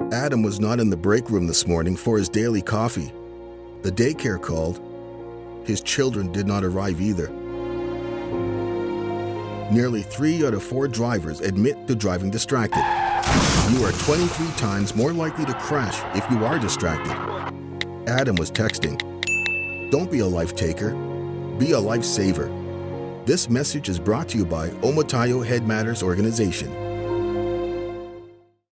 Adam was not in the break room this morning for his daily coffee. The daycare called. His children did not arrive either. Nearly 3 out of 4 drivers admit to driving distracted. You are 23 times more likely to crash if you are distracted. Adam was texting. Don't be a life taker, be a life saver. This message is brought to you by Omotayo Headmatters Organization.